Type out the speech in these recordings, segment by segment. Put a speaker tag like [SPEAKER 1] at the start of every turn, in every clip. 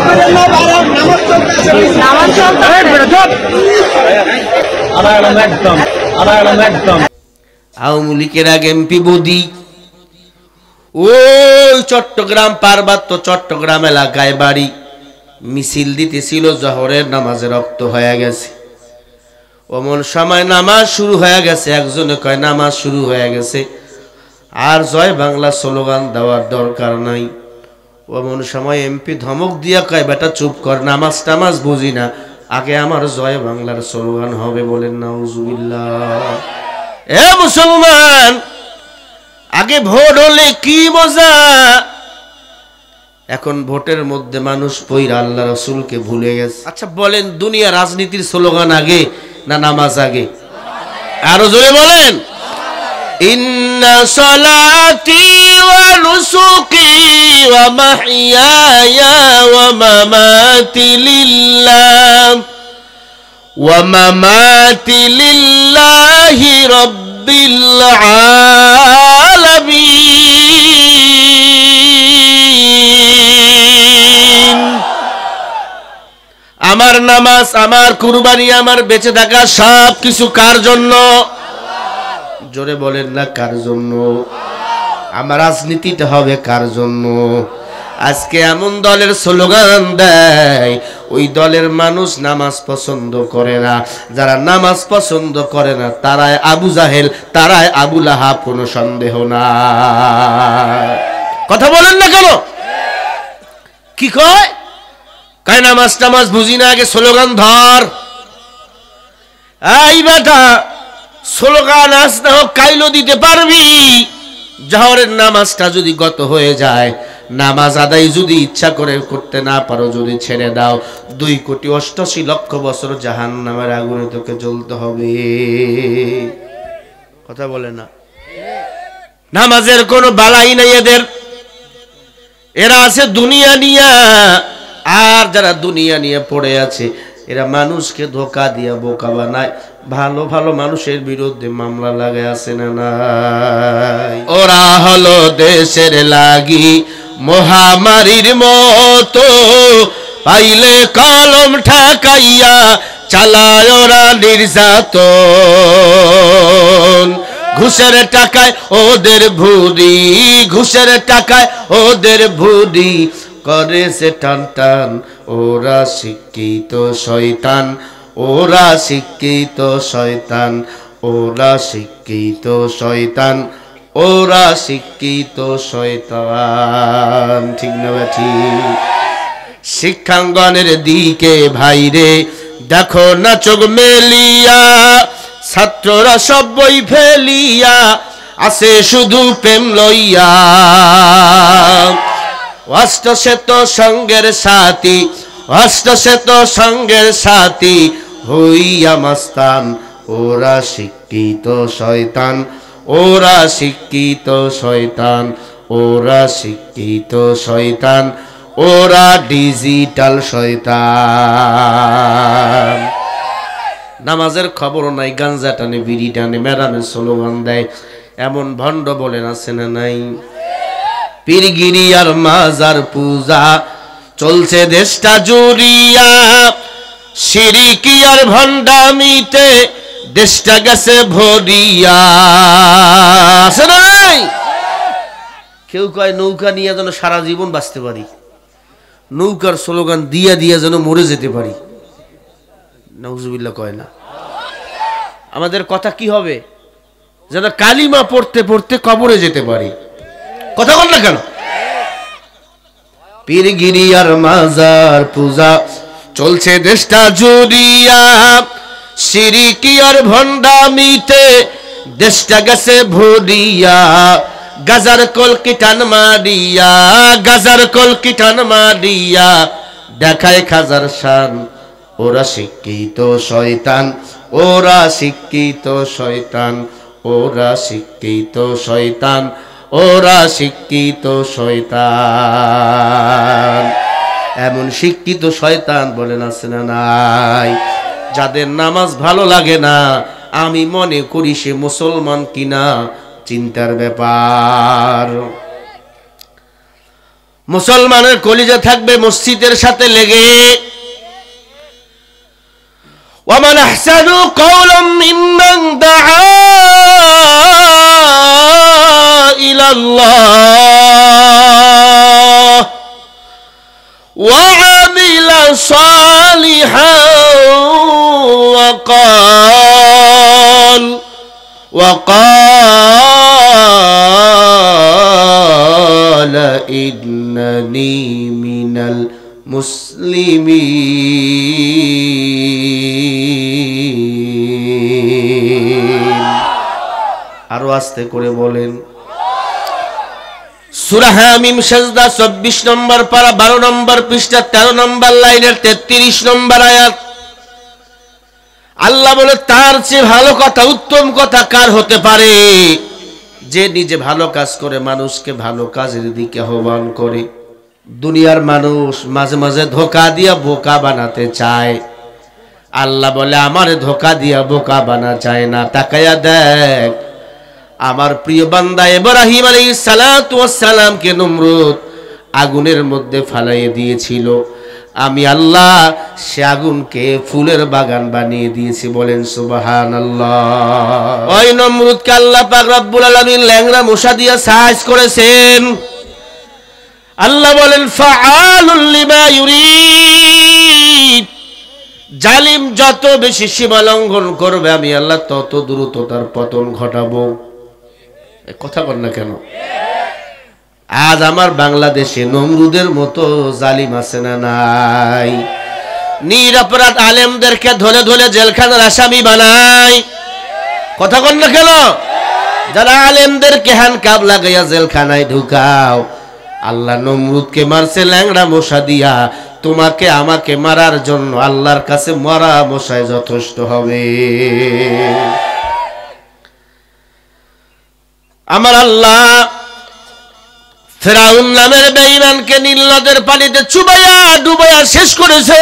[SPEAKER 1] আওয়ামী লীগের আগে এমপি বদি ওই চট্টগ্রাম পার্বত্য চট্টগ্রাম এলাকায় বাড়ি, মিছিল দিতেছিল, জহরের নামাজে রক্ত হয়ে গেছে। অমন সময় নামাজ শুরু হয়ে গেছে, একজনে কয় নামাজ শুরু হয়ে গেছে, আর জয় বাংলা স্লোগান দেওয়ার দরকার নাই। অমন সময় এমপি ধমক দিয়া কয়, বেটা চুপ কর, নামাজ টামাজ বুঝি না, আগে আমার জয় বাংলার স্লোগান হবে। বলেন নাউজুবিল্লাহ। এ মুসলমান, আগে ভোট হলে কি মজা, এখন ভোটের মধ্যে মানুষ পয়রা আল্লাহ রাসূলকে ভুলে গেছে। আচ্ছা বলেন, দুনিয়া রাজনীতির স্লোগান আগে না নামাজ আগে? আরো জোরে বলেন। ইন্না সালাতি ওয়া নুসুকি ওয়া মাহইয়ায়া ওয়া মামাতি লিল্লাহ ওয়া মামাতি লিল্লাহি রাব্বিল আলামিন। আমার নামাজ, আমার কুরবানি, আমার বেঁচে থাকা সব কিছু কার জন্য? জোরে বলেন না কার জন্য? আমার রাজনীতিটা হবে কার জন্য? আজকে এমন দলের স্লোগান দেয়, ওই দলের মানুষ নামাজ পছন্দ করে না। যারা নামাজ পছন্দ করে না তারাই আবু জাহেল, তারাই আবু লাহাব, কোনো সন্দেহ না। কথা বলেন না কেন? কি কয়? কয় নামাজ টামাজ বুঝি না, আগে স্লোগান ধর। এই বেটা, স্লোগান আজ না হোক কাইলো দিতে পারবি। জহরের নামাজটা যদি গত হয়ে যায়, নামাজ আদায় যদি ইচ্ছা করে করতে না পারো, যদি ছেড়ে দাও, 2,88,00,000 বছর জাহান্নামের আগুনে তোকে জ্বলতে হবে। কথা বলে না? নামাজের কোনো বালাই নাই এদের, এরা আছে দুনিয়া নিয়া। আর যারা দুনিয়া নিয়ে পড়ে আছে, এরা মানুষকে ধোকা দিয়া বোকা বানায়, ভালো ভালো মানুষের বিরুদ্ধে মামলা লাগায়, আছে না নাই? ওরা হলো দেশের লাগি মহামারীর মতো, পাইলে কলম ঠাকাইয়া চালায় ওরা নির্যাতন। ঘুষের টাকায় ওদের ভুরি, ঘুষের টাকায় ওদের ভুরি করেছে টান টান। ওরা শিক্ষিত শয়তান, ওরা শিক্ষিত শয়তান, ওরা শিক্ষিত শয়তান, ওরা শিক্ষিত শয়তান। ঠিক না ঠিক? শিক্ষাঙ্গনের দিকে ভাইরে দেখো না চোখ মেলিয়া, ছাত্ররা সব বই ফেলিয়া আছে শুধু প্রেম লইয়া। অষ্টশ্বেত সঙ্গের সাথী, অষ্টশ্বেত সঙ্গের সাথী হইয়া মাস্তান। ওরা শিক্ষিত শয়তান, ওরা শিক্ষিত শয়তান, ওরা শিক্ষিত শয়তান, ওরা ডিজিটাল শয়তান। নামাজের খবর নাই, গাঞ্জা টানে, বিড়ি টানে, ম্যাডামের স্লোগান দেয়, এমন ভণ্ড বলেন আছে না নাই? পীরগিরি আর মাজার পূজা চলছে দেশটা জুড়িয়া, শিরিকি আর ভণ্ডামিতে দেশটা গেছে ভরিয়া, আছে না নাই? কেউ কয় নৌকা নিয়ে যেন সারা জীবন বাঁচতে পারি, নৌকার স্লোগান দিয়া দিয়া যেন মরে যেতে পারি। নাউজুবিল্লাহ কয় না? আমাদের কথা কি হবে? যেন কালিমা পড়তে পড়তে কবরে যেতে পারি। কথা বল না কেন? পীরগিরি আর মাজার পূজা চলছে দেশটা জুড়িয়া, শিরিকি আর ভণ্ডামিতে দেশটা গেছে ভরিয়া। গাজার কলকি টান মারিয়া, গাজার কলকি টান মারিয়া দেখায় খাজার শান। ওরা শিক্ষিত শয়তান, ওরা শিক্ষিত শয়তান, ওরা শিক্ষিত শয়তান, ওরা শিক্ষিত শয়তান। এমন শিক্ষিত শয়তান বলেন আছে না নাই? যাদের নামাজ ভালো লাগে না, আমি মনে করি সে মুসলমান কিনা চিন্তার ব্যাপার। মুসলমানের কলিজা থাকবে মসজিদের সাথে লেগে। ওয়ামান আহসানু কাওলাম মিম্মান দাআ ইলাল্লাহ ওয়া আমিলা সালিহান وقال إنني من المسلمين আরো আস্তে করে বলেন সূরা হামিম সাজদা 24 নম্বর পারা 12 নম্বর পৃষ্ঠা 13 নম্বর লাইনের 33 নম্বর আয়াত। আল্লাহ বলে তার চেয়ে ভালো কথা উত্তম কথা কার হতে পারে যে নিজে ভালো কাজ করে মানুষকে ভালো কাজের দিকে আহ্বান করে। দুনিয়ার মানুষ মাঝে মাঝে ধোঁকা দিয়া বোকা বানাতে চায়, আল্লাহ বলে আমারে ধোঁকা দিয়া বোকা বানা চায় না। তাকায়া দেখ আমার প্রিয় বান্দা ইব্রাহিম আলাইহিস সালাতু ওয়াস সালামকে নমরুদ আগুনের মধ্যে ফালাইয়ে দিয়েছিল, আমি আল্লাহ সে আগুনকে ফুলের বাগান বানিয়ে দিয়েছি। বলেন সুবহানাল্লাহ। ওই নমরুদকে আল্লাহ পাক রব্বুল আলামিন ল্যাংড়া মশা দিয়ে সাইজ করেছেন। আল্লাহ বলেন ফাআলুল লিমা ইউরিদ, জালিম যত বেশি সীমা লঙ্ঘন করবে আমি আল্লাহ তত দ্রুত তার পতন ঘটাবো। কথা বল না কেন? আজ আমার বাংলাদেশে নমরুদের মতো জালিম আছে না নাই? নিরপরাধ আলেমদেরকে ধরে ধরে জেলখানার আসামি বানায়। কথা বল না কেন? যারা আলেমদেরকে হ্যান্ডকাপ লাগাইয়া জেলখানায় ঢুকাও, আল্লাহ নমরুদকে মারছে ল্যাংড়া মশা দিয়া, তোমাকে আমাকে মারার জন্য আল্লাহর কাছে মরা মশায় যথেষ্ট হবে। আমার আল্লাহ ফেরাউন নামের বেঈমানকে নীল নদের পানিতে চুবাইয়া ডুবাইয়া শেষ করেছে।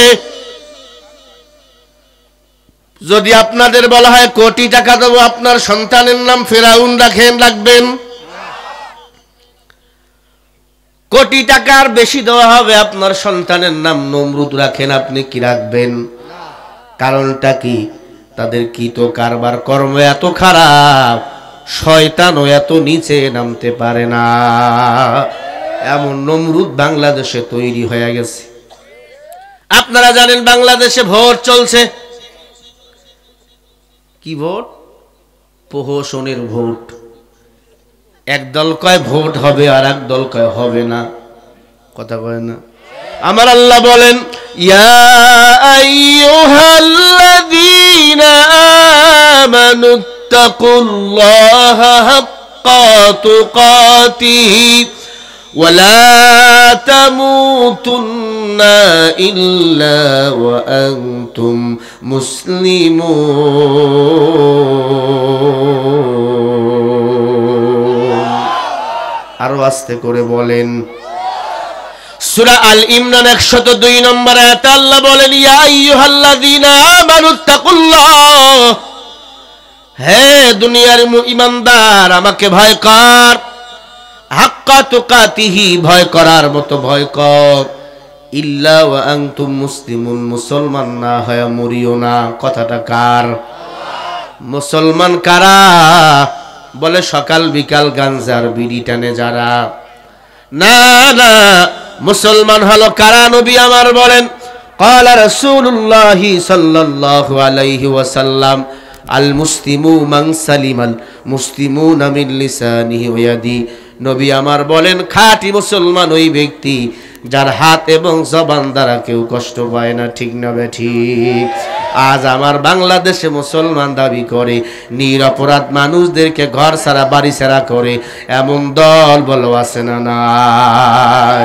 [SPEAKER 1] যদি আপনাদের বলা হয় কোটি টাকা দেবো আপনার সন্তানের নাম ফেরাউন রাখবেন? কোটি টাকার বেশি দেওয়া হবে আপনার সন্তানের নাম নমরুদ রাখেন, আপনি কি রাখবেন? কারণটা কি? তাদের কৃত কারবার কর্ম এত খারাপ, শয়তানও এত নিচে নামতে পারে না। এমন নমরুদ বাংলাদেশে তৈরি হয়ে গেছে। আপনারা জানেন বাংলাদেশে ভোট চলছে। কি ভোট? প্রহসনের ভোট। এক দল কয় ভোট হবে আর এক দল কয় হবে না। কথা কয় না? আমার আল্লাহ বলেন ইয়া আইয়ুহাল্লাযীনা আমানু তাকুল্লাহা হাক্কা তুকাতিহি ওয়া লা তামুতুন্না ইল্লা ওয়া আনতুম মুসলিমুন। আরো আস্তে করে বলেন সূরা আল ইমরান 102 নম্বর আয়াতে আল্লাহ বলেন ইয়া আইয়ুহাল্লাযীনা আমানুত্তাকুল্লাহ, হে দুনিয়ার ঈমানদার আমাকে ভয় কর, হাক্কা তুকাতিহি ভয় করার মতো ভয় কর, ইল্লা ওয়া আনতুম মুসলিমুন মুসলমান না হয় মরিও না। কথাটা কার? মুসলমান কারা? বলে সকাল বিকাল গাঞ্জার বিড়ি টানে যারা। না না, মুসলমান হলো কারা? নবী আমার বলেন ক্বালা রাসূলুল্লাহি সাল্লাল্লাহু আলাইহি ওয়াসাল্লাম আল মুসলিমু মান সালিমাল মুসলিমুনা মিন লিসানিহি ওয়া ইয়াদি। নবী আমার বলেন খাঁটি মুসলমান ওই ব্যক্তি যার হাত এবং জবান দ্বারা কেউ কষ্ট পায় না। ঠিক না বেঠিক? আজ আমার বাংলাদেশে মুসলমান দাবি করে নিরপরাধ মানুষদেরকে ঘর ছাড়া বাড়ি ছাড়া করে, এমন দল বলো আছে না নাই?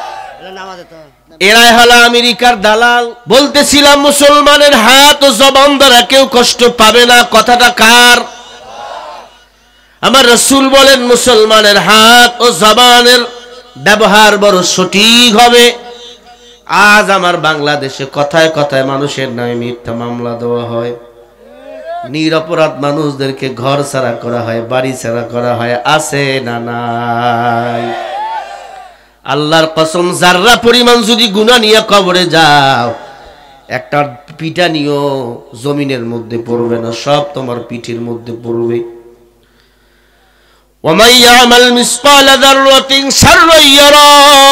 [SPEAKER 1] এরাই হলো আমেরিকার দালাল। বলতেছিলাম মুসলমানের হাত ও জবান দ্বারা কেউ কষ্ট পাবে না। কথাটা কার? আমার রাসূল বলেন মুসলমানের হাত ও জবানের ব্যবহার বড় সঠিক হবে। আজ আমার বাংলাদেশে কথায় কথায় মানুষের নামে মিথ্যা মামলা দেওয়া হয়, নিরপরাধ মানুষদেরকে ঘর ছাড়া করা হয়, বাড়ি ছাড়া করা হয়। আছে না নাই? আল্লাহর কসম যাররা পরিমাণ যদি গুনাহ নিয়ে কবরে যাও, একটা পিঠা নিও জমিনের মধ্যে পড়বে না, সব তোমার পিঠের মধ্যে পড়বে। ওয়া মান ইয়ামাল মিসকালা যাররাতিন শাররান ইয়ারা,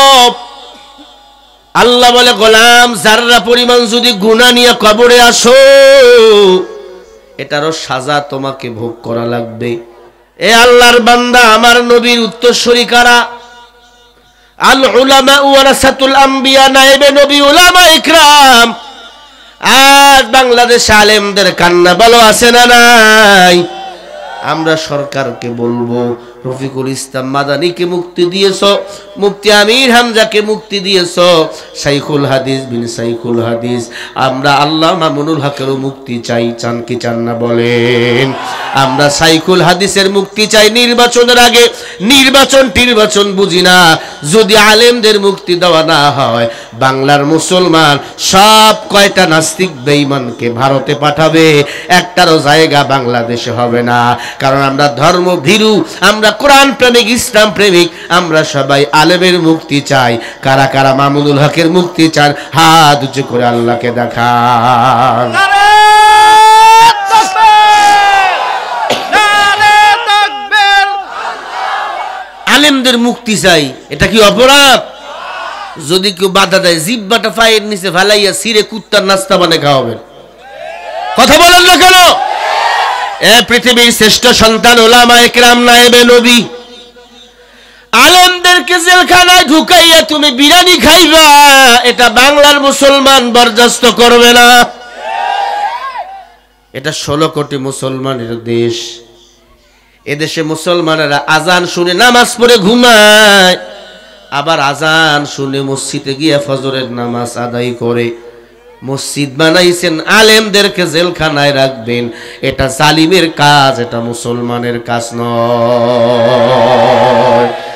[SPEAKER 1] আল্লাহ বলে গোলাম যাররা পরিমাণ যদি গুনাহ নিয়ে কবরে আসো, এটারও সাজা তোমাকে ভোগ করা লাগবে। এ আল্লাহর বান্দা, আমার নবীর উত্তরসূরি কারা? আল উলামা ওয়ারাসাতুল আম্বিয়া, নায়েবে নবী উলামা ইকরাম। আজ বাংলাদেশে আলেমদের কান্না ভালো আছে না নাই? আমরা সরকারকে বলবো, রফিকুল ইসলাম মাদানীকে মুক্তি দিয়েছো, মুফতি আমির হামজাকে মুক্তি দিয়েছো, শাইখুল হাদিস বিন শাইখুল হাদিস, আমরা আল্লাহ মামুনুল হকেরও মুক্তি চাই। চান কি চান না বলেন? আমরা শাইখুল হাদিসের মুক্তি চাই। নির্বাচনের আগে নির্বাচন বুঝি না, যদি আলেমদের মুক্তি দেওয়া না হয়, বাংলার মুসলমান সব কয়টা নাস্তিক বেঈমানকে ভারতে পাঠাবে, একটারও জায়গা বাংলাদেশে হবে না। কারণ আমরা ধর্ম ভীরু, আমরা কোরআন প্রেমিক, ইসলাম প্রেমিক, আমরা সবাই আলেমের মুক্তি চাই। কারা কারা মামুনুল হকের মুক্তি চান? হাত উঁচু করে আল্লাহকে দেখান। আলেমদের মুক্তি চাই, এটা কি অপরাধ? যদি কেউ বাধা দেয়, জিব্বাটা পায়ের নিচে ফালাইয়া সিরে কুত্তার নাস্তা বানিয়ে খাওয়াবেন। কথা বলেন না কেন? এ পৃথিবীর শ্রেষ্ঠ সন্তান উলামা ইকরাম, নায়েবে নবী, আলেমদেরকে জেলখানায় ঢুকাইয়া তুমি বিরিয়ানি খাইবা, এটা বাংলার মুসলমান বরদাস্ত করবে না। এটা 16 কোটি মুসলমানের দেশ। এদেশে মুসলমানেরা আজান শুনে নামাজ পড়ে ঘুমায়, আবার আজান শুনে মসজিদে গিয়ে ফজরের নামাজ আদায় করে। মসজিদ বানাইছেন, আলেমদেরকে জেলখানায় রাখবেন, এটা জালিমের কাজ, এটা মুসলমানের কাজ নয়।